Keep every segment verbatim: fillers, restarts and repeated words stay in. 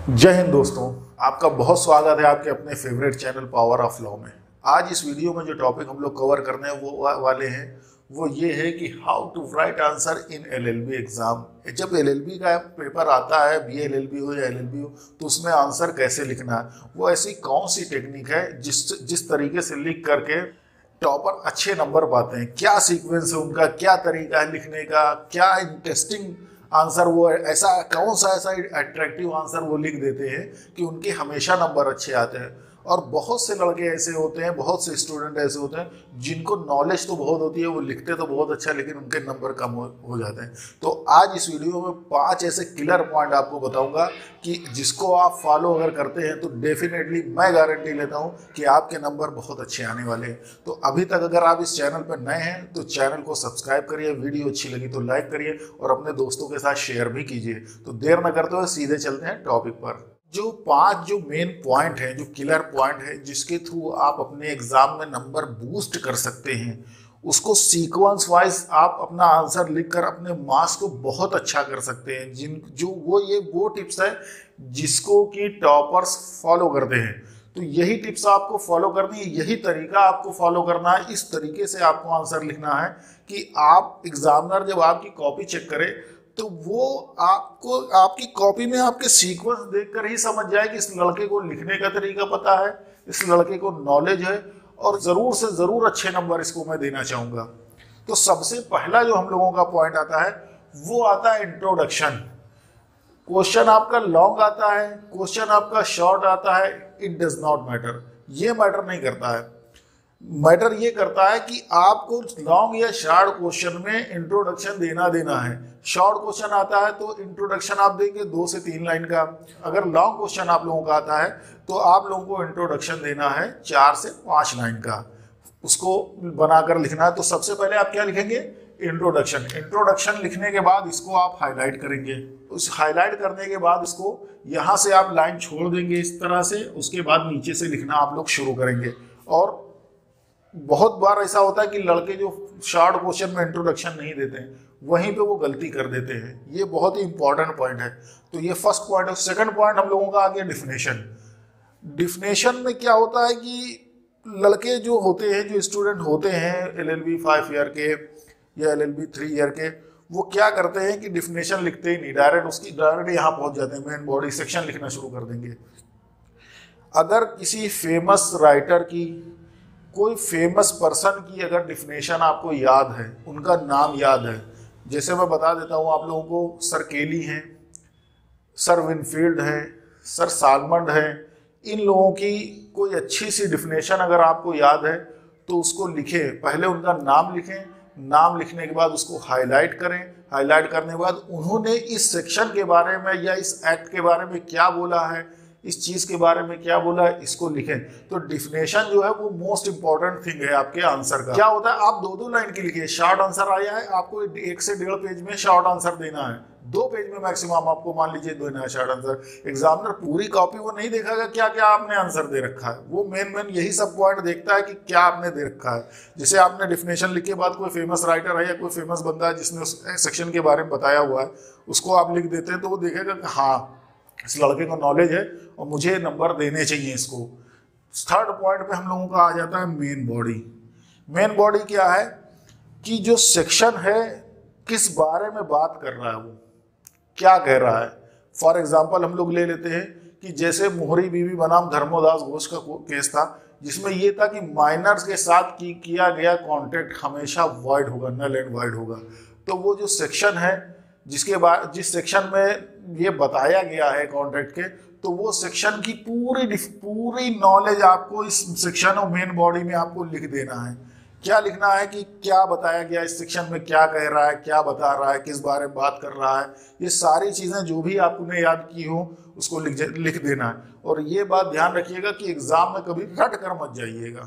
जय हिंद दोस्तों, आपका बहुत स्वागत है आपके अपने favourite channel power of law में। आज इस वीडियो में जो टॉपिक हम लोग कवर करने वो वाले हैं वो ये है कि how to write answer in LLB exam. जब एलएलबी का पेपर आता है, बी एलएलबी हो या एलएलबी हो, तो उसमें आंसर कैसे लिखना है, वो ऐसी कौन सी टेक्निक है जिस जिस तरीके से लिख करके टॉपर अच्छे नंबर पाते हैं। क्या सीक्वेंस है उनका, क्या तरीका है लिखने का, क्या इंटरेस्टिंग आंसर, वो ऐसा कौन सा ऐसा अट्रैक्टिव आंसर वो लिख देते हैं कि उनके हमेशा नंबर अच्छे आते हैं। और बहुत से लड़के ऐसे होते हैं, बहुत से स्टूडेंट ऐसे होते हैं जिनको नॉलेज तो बहुत होती है, वो लिखते तो बहुत अच्छा, लेकिन उनके नंबर कम हो, हो जाते हैं। तो आज इस वीडियो में पांच ऐसे किलर पॉइंट आपको बताऊंगा कि जिसको आप फॉलो अगर करते हैं तो डेफिनेटली मैं गारंटी लेता हूं कि आपके नंबर बहुत अच्छे आने वाले हैं। तो अभी तक अगर आप इस चैनल पर नए हैं तो चैनल को सब्सक्राइब करिए, वीडियो अच्छी लगी तो लाइक करिए और अपने दोस्तों के साथ शेयर भी कीजिए। तो देर न करते हुए सीधे चलते हैं टॉपिक पर। जो पांच जो मेन पॉइंट है, जो किलर पॉइंट है जिसके थ्रू आप अपने एग्जाम में नंबर बूस्ट कर सकते हैं, उसको सीक्वेंस वाइज आप अपना आंसर लिखकर अपने मार्क्स को बहुत अच्छा कर सकते हैं। जिन जो वो ये वो टिप्स है जिसको कि टॉपर्स फॉलो करते हैं। तो यही टिप्स आपको फॉलो करनी है, यही तरीका आपको फॉलो करना है। इस तरीके से आपको आंसर लिखना है कि आप एग्जामिनर जब आपकी कॉपी चेक करे तो वो आपको आपकी कॉपी में आपके सीक्वेंस देखकर ही समझ जाए कि इस लड़के को लिखने का तरीका पता है, इस लड़के को नॉलेज है और जरूर से जरूर अच्छे नंबर इसको मैं देना चाहूंगा। तो सबसे पहला जो हम लोगों का पॉइंट आता है वो आता है इंट्रोडक्शन। क्वेश्चन आपका लॉन्ग आता है, क्वेश्चन आपका शॉर्ट आता है, इट डज नॉट मैटर। ये मैटर नहीं करता है। मैटर ये करता है कि आपको लॉन्ग या शॉर्ट क्वेश्चन में इंट्रोडक्शन देना देना है। शॉर्ट क्वेश्चन आता है तो इंट्रोडक्शन आप देंगे दो से तीन लाइन का। अगर लॉन्ग क्वेश्चन आप लोगों का आता है तो आप लोगों को इंट्रोडक्शन देना है चार से पाँच लाइन का, उसको बनाकर लिखना है। तो सबसे पहले आप क्या लिखेंगे? इंट्रोडक्शन। इंट्रोडक्शन लिखने के बाद इसको आप हाईलाइट करेंगे। उस हाईलाइट करने के बाद इसको यहाँ से आप लाइन छोड़ देंगे इस तरह से, उसके बाद नीचे से लिखना आप लोग शुरू करेंगे। और बहुत बार ऐसा होता है कि लड़के जो शॉर्ट क्वेश्चन में इंट्रोडक्शन नहीं देते हैं वहीं पे वो गलती कर देते हैं। ये बहुत ही इंपॉर्टेंट पॉइंट है। तो ये फर्स्ट पॉइंट है। सेकंड पॉइंट हम लोगों का आ गया डिफिनेशन। डिफिनेशन में क्या होता है कि लड़के जो होते हैं, जो स्टूडेंट होते हैं एलएलबी फाइव ईयर के या एलएलबी थ्री ईयर के, वो क्या करते हैं कि डिफिनेशन लिखते ही नहीं, डायरेक्ट उसकी डायरेक्ट यहाँ पहुंच जाते हैं, मेन बॉडी सेक्शन लिखना शुरू कर देंगे। अगर किसी फेमस राइटर की, कोई फेमस पर्सन की अगर डिफिनेशन आपको याद है, उनका नाम याद है, जैसे मैं बता देता हूँ आप लोगों को, सर केली हैं, सर विनफील्ड हैं, सर सालमंड हैं, इन लोगों की कोई अच्छी सी डिफिनेशन अगर आपको याद है तो उसको लिखें। पहले उनका नाम लिखें, नाम लिखने के बाद उसको हाईलाइट करें। हाईलाइट करने के बाद उन्होंने इस सेक्शन के बारे में या इस एक्ट के बारे में क्या बोला है, इस चीज के बारे में क्या बोला है, इसको लिखें। तो डिफिनेशन जो है वो मोस्ट इंपॉर्टेंट थिंग है आपके आंसर का। क्या होता है, आप दो दो लाइन की लिखिए। शॉर्ट आंसर आया है, आपको एक से डेढ़ पेज में शॉर्ट आंसर देना है, दो पेज में मैक्सिमम आपको मान लीजिए देना है शॉर्ट आंसर। एग्जामिनर पूरी कॉपी वो नहीं देखेगा क्या क्या आपने आंसर दे रखा है, वो मेन मेन यही सब पॉइंट देखता है कि क्या आपने दे रखा है। जैसे आपने डिफिनेशन लिख के बाद कोई फेमस राइटर है या कोई फेमस बंदा है जिसने उस सेक्शन के बारे में बताया हुआ है, उसको आप लिख देते हैं तो वो देखेगा कि हाँ इस लड़के को नॉलेज है और मुझे नंबर देने चाहिए इसको। थर्ड पॉइंट पे हम लोगों का आ जाता है मेन बॉडी। मेन बॉडी क्या है कि जो सेक्शन है किस बारे में बात कर रहा है, वो क्या कह रहा है। फॉर एग्जांपल हम लोग ले लेते हैं कि जैसे मोहरी बीवी बनाम धर्मोदास घोष का केस था, जिसमें ये था कि माइनर्स के साथ की किया गया कॉन्ट्रैक्ट हमेशा वॉइड होगा, नल एंड वॉइड होगा। तो वो जो सेक्शन है जिसके बाद जिस सेक्शन में ये बताया गया है कॉन्ट्रैक्ट के, तो वो सेक्शन की पूरी पूरी नॉलेज आपको इस सेक्शन और मेन बॉडी में आपको लिख देना है। क्या लिखना है कि क्या बताया गया इस सेक्शन में, क्या कह रहा है, क्या बता रहा है, किस बारे में बात कर रहा है, ये सारी चीज़ें जो भी आपने याद की हो उसको लिख लिख देना है। और ये बात ध्यान रखिएगा कि एग्जाम में कभी रट कर मत जाइएगा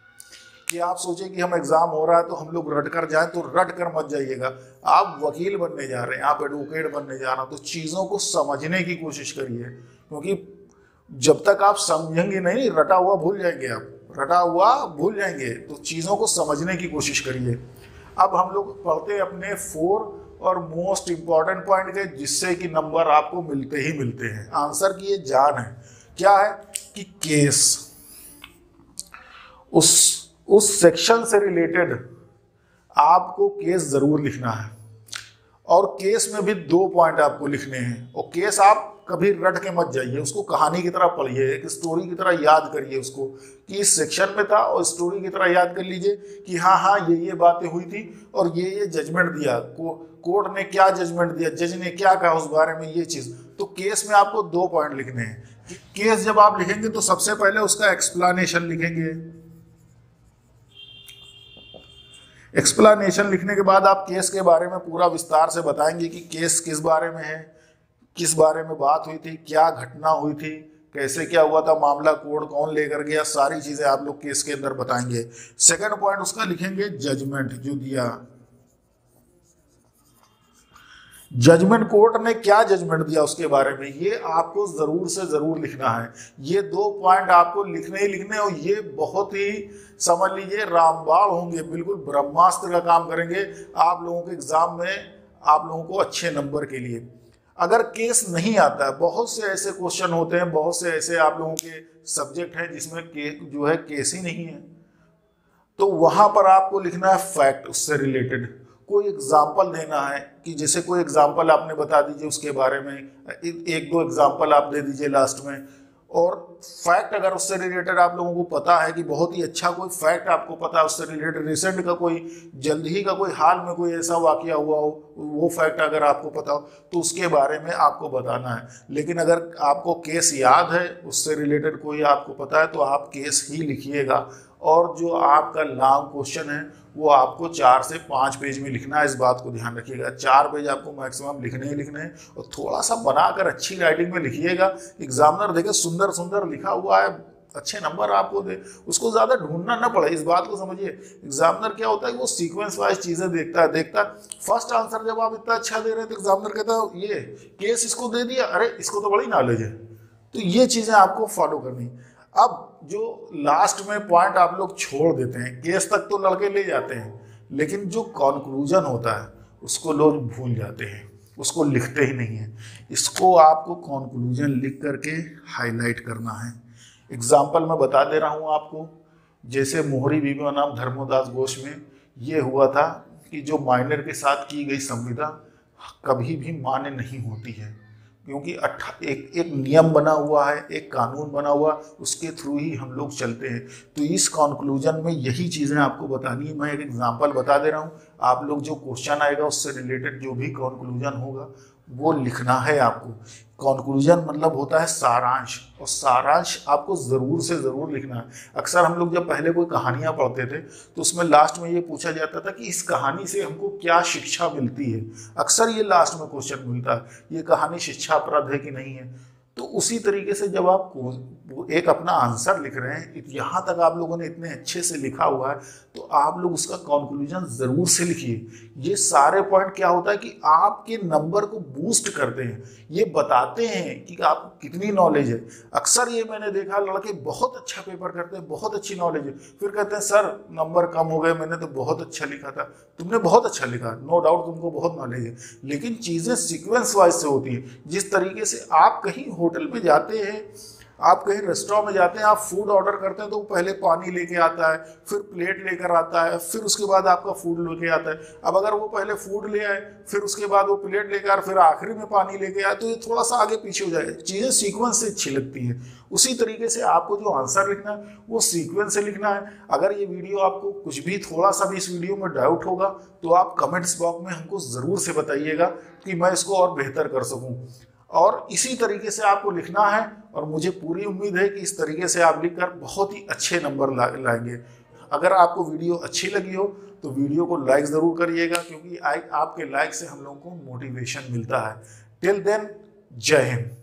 कि आप सोचें कि हम एग्जाम हो रहा है तो हम लोग रट कर जाएं, तो रट कर मत जाइएगा। आप वकील बनने जा रहे हैं, आप एडवोकेट बनने जा रहे हैं, तो चीज़ों को समझने की कोशिश करिए, क्योंकि जब तक आप समझेंगे नहीं, रटा हुआ भूल जाएंगे, आप रटा हुआ भूल जाएंगे। तो चीज़ों को समझने की कोशिश करिए। अब हम लोग पढ़ते हैं अपने फोर और मोस्ट इंपॉर्टेंट पॉइंट है जिससे कि नंबर आपको मिलते ही मिलते हैं। आंसर की ये जान है, क्या है कि केस, उस उस सेक्शन से रिलेटेड आपको केस जरूर लिखना है। और केस में भी दो पॉइंट आपको लिखने हैं, और केस आप कभी रट के मत जाइए, उसको कहानी की तरह पढ़िए, एक स्टोरी की तरह याद करिए उसको कि इस सेक्शन में था, और स्टोरी की तरह याद कर लीजिए कि हाँ हाँ ये ये बातें हुई थी और ये ये जजमेंट दिया, को, कोर्ट ने क्या जजमेंट दिया, जज ने क्या कहा उस बारे में, ये चीज। तो केस में आपको दो पॉइंट लिखने हैं। केस जब आप लिखेंगे तो सबसे पहले उसका एक्सप्लेनेशन लिखेंगे। एक्सप्लेनेशन लिखने के बाद आप केस के बारे में पूरा विस्तार से बताएंगे कि केस किस बारे में है, किस बारे में बात हुई थी, क्या घटना हुई थी, कैसे क्या हुआ था, मामला कोर्ट कौन लेकर गया, सारी चीजें आप लोग केस के अंदर बताएंगे। सेकंड पॉइंट उसका लिखेंगे जजमेंट जो दिया, जजमेंट कोर्ट ने क्या जजमेंट दिया उसके बारे में, ये आपको जरूर से जरूर लिखना है। ये दो पॉइंट आपको लिखने ही लिखने, और ये बहुत ही समझ लीजिए रामबाण होंगे, बिल्कुल ब्रह्मास्त्र का काम करेंगे आप लोगों के एग्जाम में, आप लोगों को अच्छे नंबर के लिए। अगर केस नहीं आता है, बहुत से ऐसे क्वेश्चन होते हैं, बहुत से ऐसे आप लोगों के सब्जेक्ट हैं जिसमें के जो है केस ही नहीं है, तो वहां पर आपको लिखना है फैक्ट, उससे रिलेटेड कोई एग्जाम्पल देना है कि जैसे कोई एग्जाम्पल आपने बता दीजिए उसके बारे में, एक दो एग्जाम्पल आप दे दीजिए लास्ट में। और फैक्ट अगर उससे रिलेटेड आप लोगों को पता है कि बहुत ही अच्छा कोई फैक्ट आपको पता है उससे रिलेटेड, रिसेंट का कोई, जल्द ही का कोई, हाल में कोई ऐसा वाकया हुआ हो, वो फैक्ट अगर आपको पता हो तो उसके बारे में आपको बताना है। लेकिन अगर आपको केस याद है, उससे रिलेटेड कोई आपको पता है, तो आप केस ही लिखिएगा। और जो आपका लॉन्ग क्वेश्चन है वो आपको चार से पाँच पेज में लिखना है, इस बात को ध्यान रखिएगा। चार पेज आपको मैक्सिमम लिखने ही लिखने हैं, और थोड़ा सा बनाकर अच्छी राइटिंग में लिखिएगा। एग्जामिनर देखे सुंदर सुंदर लिखा हुआ है, अच्छे नंबर आपको दे, उसको ज़्यादा ढूंढना ना पड़े, इस बात को समझिए। एग्जामिनर क्या होता है, वो सीक्वेंस वाइज चीज़ें देखता है देखता है फर्स्ट आंसर जब आप इतना अच्छा दे रहे हैं तो एग्जामिनर कहता है ये केस इसको दे दिया, अरे इसको तो बड़ी नॉलेज है। तो ये चीज़ें आपको फॉलो करनी। अब जो लास्ट में पॉइंट आप लोग छोड़ देते हैं, केस तक तो लड़के ले जाते हैं, लेकिन जो कंक्लूजन होता है उसको लोग भूल जाते हैं, उसको लिखते ही नहीं है। इसको आपको कंक्लूजन लिख करके हाईलाइट करना है। एग्जाम्पल मैं बता दे रहा हूँ आपको, जैसे मोहरी बीबी बनाम धर्मोदास घोष में ये हुआ था कि जो माइनर के साथ की गई संविदा कभी भी मान्य नहीं होती है, क्योंकि एक एक नियम बना हुआ है, एक कानून बना हुआ, उसके थ्रू ही हम लोग चलते हैं। तो इस कंक्लूजन में यही चीज़ें आपको बतानी है। मैं एक एग्जांपल बता दे रहा हूँ, आप लोग जो क्वेश्चन आएगा उससे रिलेटेड जो भी कंक्लूजन होगा वो लिखना है आपको। कंक्लूजन मतलब होता है सारांश, और सारांश आपको ज़रूर से ज़रूर लिखना है। अक्सर हम लोग जब पहले कोई कहानियाँ पढ़ते थे तो उसमें लास्ट में ये पूछा जाता था कि इस कहानी से हमको क्या शिक्षा मिलती है। अक्सर ये लास्ट में क्वेश्चन मिलता है, ये कहानी शिक्षाप्रद है कि नहीं है। तो उसी तरीके से जब आप एक अपना आंसर लिख रहे हैं, यहाँ तक आप लोगों ने इतने अच्छे से लिखा हुआ है, तो आप लोग उसका कंक्लूजन जरूर से लिखिए। ये सारे पॉइंट क्या होता है कि आपके नंबर को बूस्ट करते हैं, ये बताते हैं कि आपको कितनी नॉलेज है। अक्सर ये मैंने देखा, लड़के बहुत अच्छा पेपर करते हैं, बहुत अच्छी नॉलेज है, फिर कहते हैं सर नंबर कम हो गए, मैंने तो बहुत अच्छा लिखा था। तुमने बहुत अच्छा लिखा, नो डाउट तुमको बहुत नॉलेज है, लेकिन चीज़ें सीक्वेंस वाइज से होती है। जिस तरीके से आप कहीं होटल में जाते हैं, आप कहीं रेस्टोरेंट में जाते हैं, आप फूड ऑर्डर करते हैं तो वो पहले पानी लेके आता है, फिर प्लेट लेकर आता है, फिर उसके बाद आपका फूड लेके आता है। अब अगर वो पहले फूड ले आए, फिर उसके बाद वो प्लेट लेकर आए, फिर आखिरी में पानी लेके आए, तो ये थोड़ा सा आगे पीछे हो जाए, चीज़ें सीक्वेंस से अच्छी लगती हैं। उसी तरीके से आपको जो आंसर लिखना है वो सीक्वेंस से लिखना है। अगर ये वीडियो आपको कुछ भी थोड़ा सा भी इस वीडियो में डाउट होगा तो आप कमेंट्स बॉक्स में हमको ज़रूर से बताइएगा कि मैं इसको और बेहतर कर सकूँ। और इसी तरीके से आपको लिखना है, और मुझे पूरी उम्मीद है कि इस तरीके से आप लिखकर बहुत ही अच्छे नंबर ला, लाएंगे। अगर आपको वीडियो अच्छी लगी हो तो वीडियो को लाइक ज़रूर करिएगा, क्योंकि आपके लाइक से हम लोगों को मोटिवेशन मिलता है। टिल देन, जय हिंद।